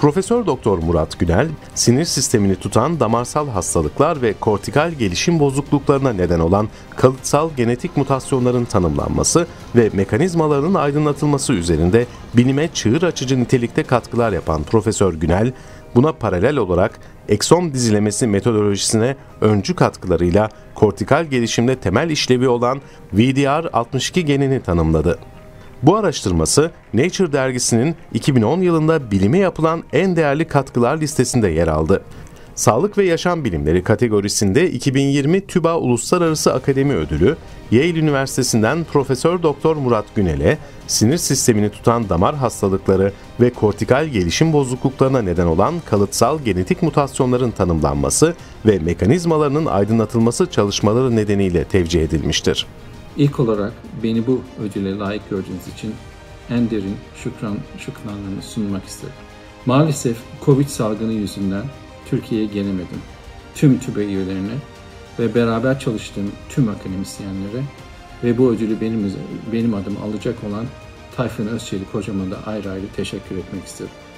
Profesör Doktor Murat Günel, sinir sistemini tutan damarsal hastalıklar ve kortikal gelişim bozukluklarına neden olan kalıtsal genetik mutasyonların tanımlanması ve mekanizmalarının aydınlatılması üzerinde bilime çığır açıcı nitelikte katkılar yapan Profesör Günel, buna paralel olarak ekson dizilemesi metodolojisine öncü katkılarıyla kortikal gelişimde temel işlevi olan VDR62 genini tanımladı. Bu araştırması Nature dergisinin 2010 yılında bilime yapılan en değerli katkılar listesinde yer aldı. Sağlık ve Yaşam Bilimleri kategorisinde 2020 TÜBA Uluslararası Akademi Ödülü, Yale Üniversitesi'nden Profesör Doktor Murat Günel'e sinir sistemini tutan damar hastalıkları ve kortikal gelişim bozukluklarına neden olan kalıtsal genetik mutasyonların tanımlanması ve mekanizmalarının aydınlatılması çalışmaları nedeniyle tevcih edilmiştir. İlk olarak beni bu ödüle layık gördüğünüz için en derin şükranlarımı sunmak isterim. Maalesef Covid salgını yüzünden Türkiye'ye gelemedim. Tüm TÜBA üyelerine ve beraber çalıştığım tüm akademisyenlere ve bu ödülü benim adım alacak olan Tayfun Özçelik hocama da ayrı ayrı teşekkür etmek isterim.